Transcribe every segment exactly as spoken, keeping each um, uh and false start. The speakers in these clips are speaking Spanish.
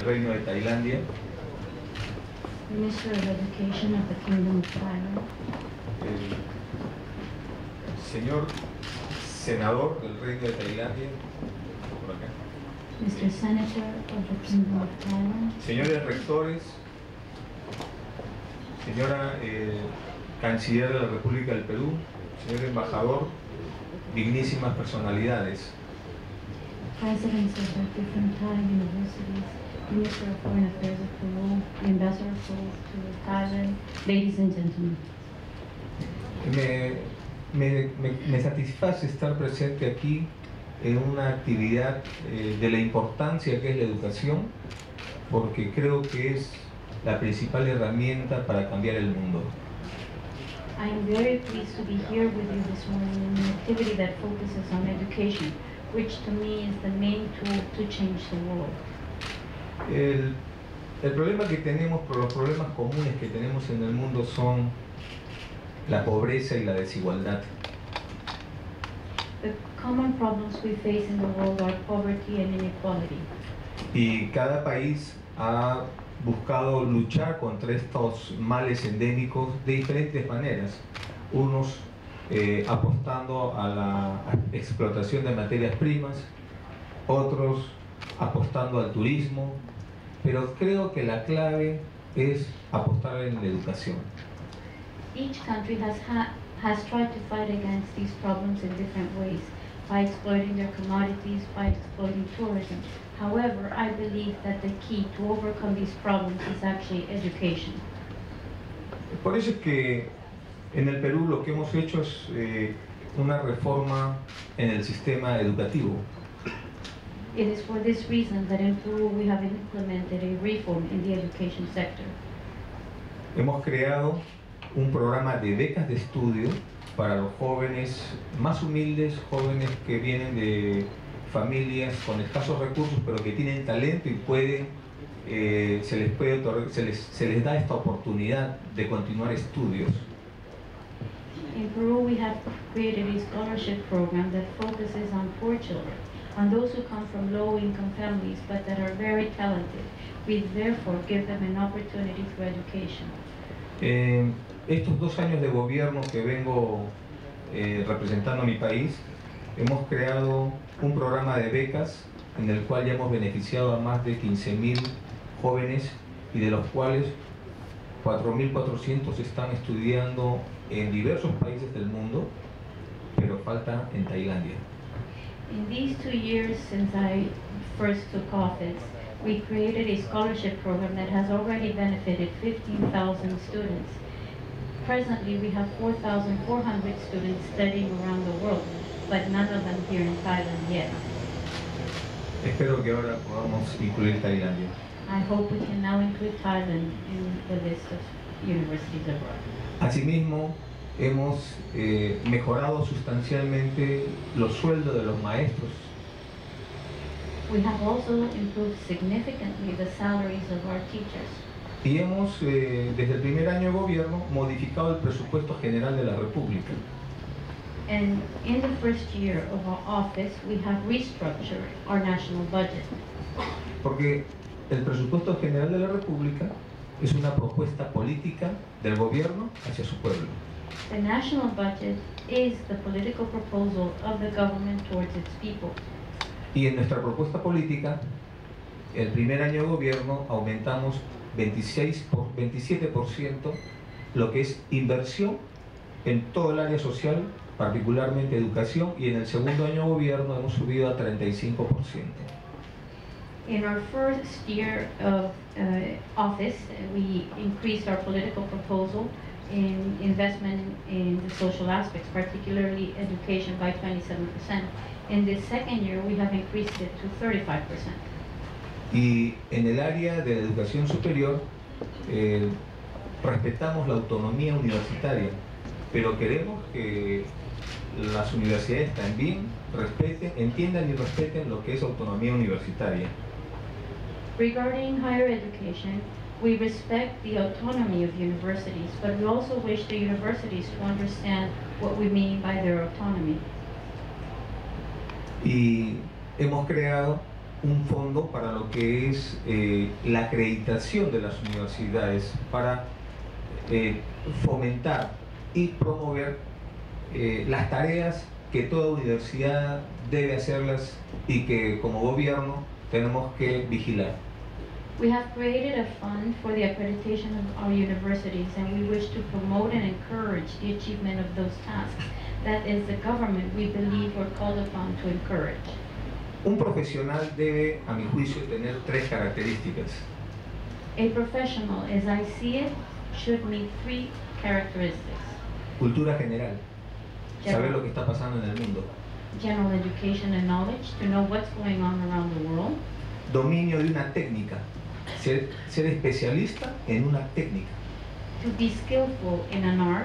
Reino de Tailandia, Minister of Education of the Kingdom of Thailand, el señor senador del Reino de Tailandia, por acá, Mister Senator of the Kingdom of Thailand, señores rectores, señora eh, canciller de la República del Perú, señor embajador, dignísimas personalidades. presidents of the different Thai universities, Minister of Foreign Affairs of Peru, Ambassador to Thailand, ladies and gentlemen. Me, me, me, me satisface estar presente aquí en una actividad eh, de la importancia que es la educación, porque creo que es la principal herramienta para cambiar el mundo. I am very pleased to be here with you this morning in an activity that focuses on education, which to me is the main tool to change the world. El, el problema que tenemos, los problemas comunes que tenemos en el mundo son la pobreza y la desigualdad. The common problems we face in the world are poverty and inequality. Y cada país ha buscado luchar contra estos males endémicos de diferentes maneras. Unos eh, apostando a la explotación de materias primas, otros apostando al turismo, pero creo que la clave es apostar en la educación. Each country has, ha has tried to fight against these problems in different ways, by exploiting their commodities, by exploiting tourism. However, I believe that the key to overcome these problems is actually education. Por eso es que en el Perú lo que hemos hecho es eh, una reforma en el sistema educativo. It is for this reason that in Peru we have implemented a reform in the education sector. Hemos creado un programa de becas de estudio para los jóvenes más humildes, jóvenes que vienen de familias con escasos recursos pero que tienen talento y pueden, eh, se, les puede otorgar, se, les, se les da esta oportunidad de continuar estudios. In Peru we have created a scholarship program that focuses on poor children, on those who come from low-income families but that are very talented. We therefore give them an opportunity through education. Eh, estos dos años de gobierno que vengo eh, representando a mi país, hemos creado un programa de becas en el cual ya hemos beneficiado a más de quince mil jóvenes y de los cuales cuatro mil cuatrocientos están estudiando en diversos países del mundo, pero falta en Tailandia. In these two years since I first took office, we created a scholarship program that has already benefited fifteen thousand students. Presently, we have four thousand four hundred students studying around the world, but none of them here in Thailand yet. Espero que ahora podamos incluir Tailandia. I hope we can now include Thailand in the list of universities abroad. Asimismo, hemos eh, mejorado sustancialmente los sueldos de los maestros. We have also improved significantly the salaries of our teachers. Y hemos, eh, desde el primer año de gobierno, modificado el presupuesto general de la República. And in the first year of our office, we have restructured our national budget. Porque el presupuesto general de la República es una propuesta política del gobierno hacia su pueblo. The national budget is the political proposal of the government towards its people. Y en nuestra propuesta política, el primer año de gobierno aumentamos veintiséis por, veintisiete por ciento lo que es inversión en todo el área social, particularmente educación, y en el segundo año de gobierno hemos subido a treinta y cinco por ciento. In our first year of uh, office, uh, we increased our political proposal in investment in the social aspects, particularly education, by twenty-seven percent. In this second year, we have increased it to thirty-five percent. Y en el área de la educación superior, eh, respetamos la autonomía universitaria, pero queremos que las universidades también respeten, entiendan y respeten lo que es autonomía universitaria. Regarding higher education, we respect the autonomy of universities, but we also wish the universities to understand what we mean by their autonomy. Y hemos creado un fondo para lo que es eh, la acreditación de las universidades, para eh, fomentar y promover eh, las tareas que toda universidad debe hacerlas y que como gobierno tenemos que vigilar. We have created a fund for the accreditation of our universities, and we wish to promote and encourage the achievement of those tasks that as the government we believe we're called upon to encourage. Un profesional debe, a mi juicio, tener tres características. A professional, as I see it, should meet three characteristics. Cultura general, saber General, lo que está pasando en el mundo. general education and knowledge, to know what's going on around the world. Dominio de una técnica, ser, ser especialista en una técnica. To be skillful in an art.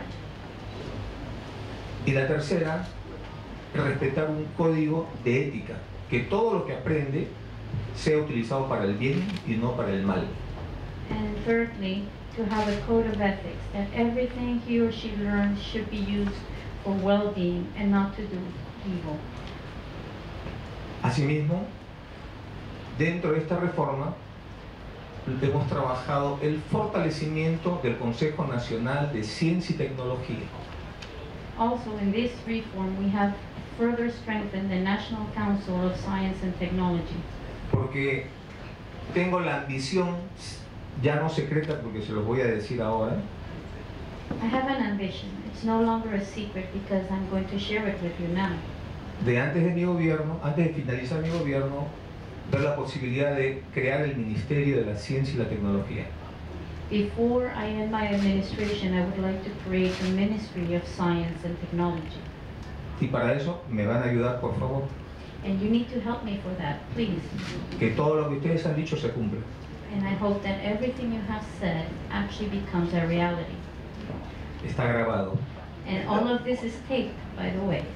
Y la tercera, respetar un código de ética, que todo lo que aprende sea utilizado para el bien y no para el mal. And thirdly, to have a code of ethics, that everything he or she learns should be used for well-being and not to do evil. Asimismo, dentro de esta reforma, hemos trabajado el fortalecimiento del Consejo Nacional de Ciencia y Tecnología. Also, in this reform, we have further strengthened the National Council of Science and Technology. Porque tengo la ambición, ya no secreta porque se los voy a decir ahora, I have an ambition. It's no longer a secret because I'm going to share it with you now. de antes de mi gobierno, antes de finalizar mi gobierno, ver la posibilidad de crear el Ministerio de la Ciencia y la Tecnología. Before I end my administration, I would like to create a Ministry of Science and Technology. Y para eso me van a ayudar, por favor, And you need to help me for that, please. que todo lo que ustedes han dicho se cumpla. And I hope that everything you have said actually becomes a reality. Está grabado. And all of this is taped, by the way.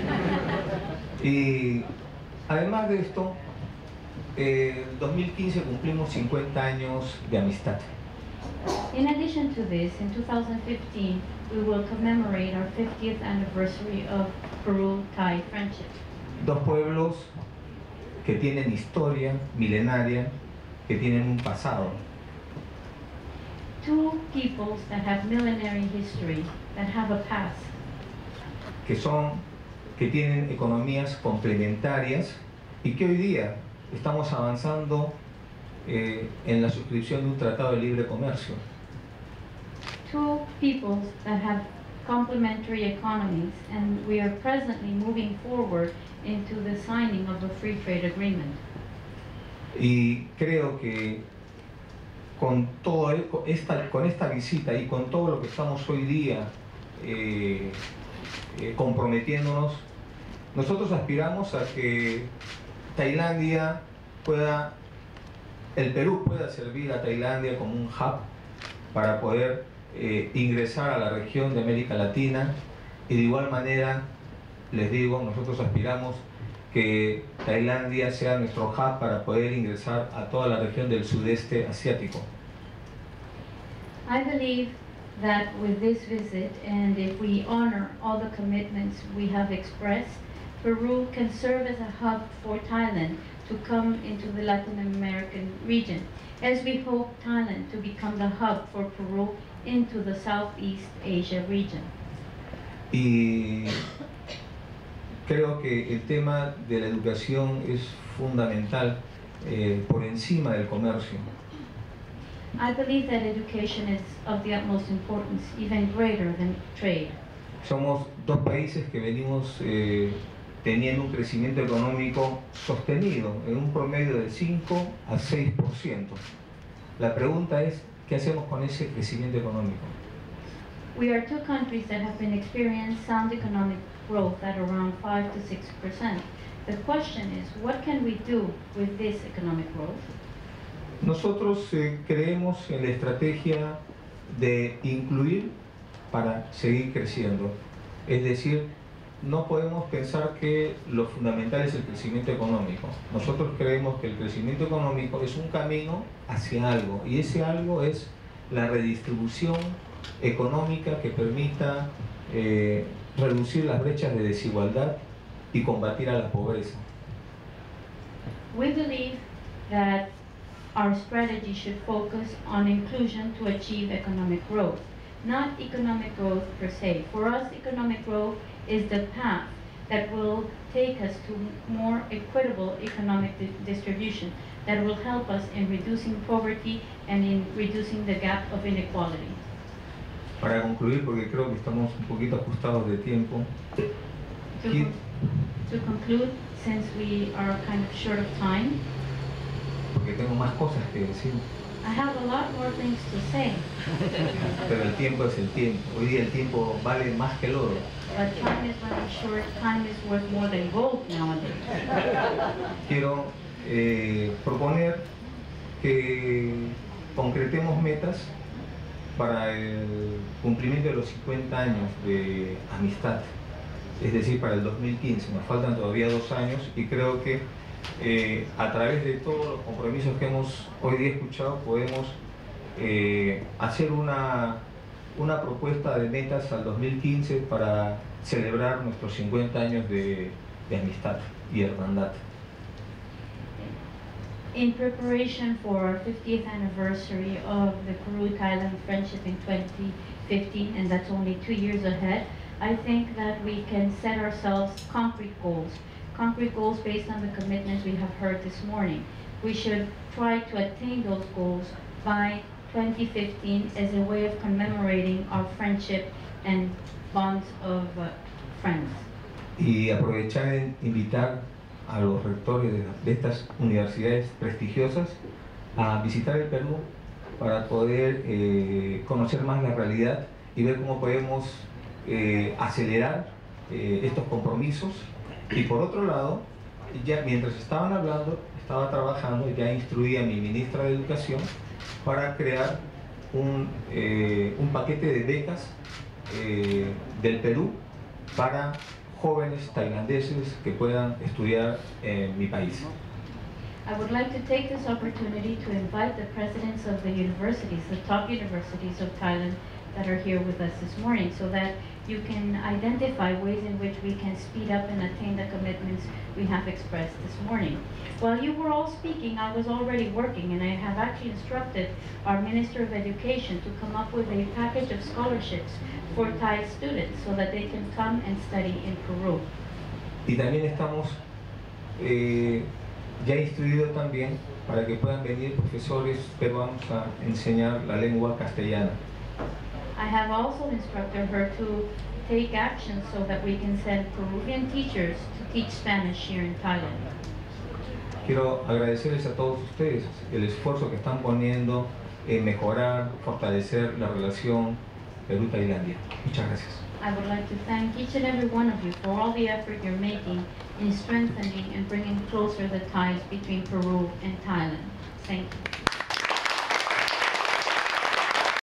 Y además de esto, eh, en dos mil quince cumplimos cincuenta años de amistad. In addition to this, in two thousand fifteen, we will commemorate our fiftieth anniversary of Peru-Thai friendship. Dos pueblos que tienen historia milenaria, que tienen un pasado. Two peoples that have millenary history, that have a past, que son, que tienen economías complementarias y que hoy día estamos avanzando eh, en la suscripción de un tratado de libre comercio. two peoples that have complementary economies, and we are presently moving forward into the signing of a free trade agreement. Y creo que con, todo, el- con esta, con esta visita y con todo lo que estamos hoy día eh, eh, comprometiéndonos, nosotros aspiramos a que Tailandia pueda, el Perú pueda servir a Tailandia como un hub para poder eh, ingresar a la región de América Latina, y de igual manera, les digo, nosotros aspiramos que Tailandia sea nuestro hub para poder ingresar a toda la región del sudeste asiático. I believe that with this visit, and if we honor all the commitments we have expressed, Peru can serve as a hub for Thailand to come into the Latin American region, as we hope Thailand to become the hub for Peru into the Southeast Asia region. Y creo que el tema de la educación es fundamental eh, por encima del comercio. I believe that education is of the utmost importance, even greater than trade. Somos dos países que venimos eh, teniendo un crecimiento económico sostenido en un promedio de cinco a seis por ciento. La pregunta es, ¿qué hacemos con ese crecimiento económico? We are two countries that have been experiencing sound economic growth at around five to six percent. The question is, what can we do with this economic growth? Nosotros eh, creemos en la estrategia de incluir para seguir creciendo. Es decir, no podemos pensar que lo fundamental es el crecimiento económico. Nosotros creemos que el crecimiento económico es un camino hacia algo, y ese algo es la redistribución económica que permita eh, reducir las brechas de desigualdad y combatir a la pobreza. We believe that our strategy should focus on inclusion to achieve economic growth, not economic growth per se. For us, economic growth is the path that will take us to more equitable economic di distribution, that will help us in reducing poverty and in reducing the gap of inequality. Para concluir, porque creo que estamos un poquito ajustados de tiempo. To, con to conclude, since we are kind of short of time, porque tengo más cosas que decir. I have a lot more things to say. Pero el tiempo es el tiempo. Hoy día el tiempo vale más que el oro. But time is running short. Time is worth more than gold nowadays. Quiero eh, proponer que concretemos metas para el cumplimiento de los cincuenta años de amistad, es decir, para el dos mil quince. Nos faltan todavía dos años y creo que eh, a través de todos los compromisos que hemos hoy día escuchado podemos eh, hacer una, una propuesta de metas al dos mil quince para celebrar nuestros cincuenta años de, de amistad y hermandad. In preparation for our fiftieth anniversary of the Peru-Thailand friendship in twenty fifteen, and that's only two years ahead, I think that we can set ourselves concrete goals, concrete goals based on the commitments we have heard this morning. We should try to attain those goals by twenty fifteen as a way of commemorating our friendship and bonds of uh, friends. Y aprovechar en invitar a los rectores de, de estas universidades prestigiosas a visitar el Perú para poder eh, conocer más la realidad y ver cómo podemos eh, acelerar eh, estos compromisos. Y por otro lado, ya mientras estaban hablando, estaba trabajando, ya instruí a mi ministra de Educación para crear un, eh, un paquete de becas eh, del Perú para jóvenes tailandeses que puedan estudiar en mi país. I would like to take this opportunity to invite the presidents of the universities, the top universities of Thailand that are here with us this morning, so that you can identify ways in which we can speed up and attain the commitments we have expressed this morning. While you were all speaking, I was already working, and I have actually instructed our Minister of Education to come up with a package of scholarships for Thai students so that they can come and study in Peru. Y también estamos eh, ya instruidos también para que puedan venir profesores peruanos a enseñar la lengua castellana. I have also instructed her to take action so that we can send Peruvian teachers to teach Spanish here in Thailand. Quiero agradecerles a todos ustedes el esfuerzo que están poniendo en mejorar, fortalecer la relación Perú-Tailandia. Muchas gracias. I would like to thank each and every one of you for all the effort you're making in strengthening and bringing closer the ties between Peru and Thailand. Thank you.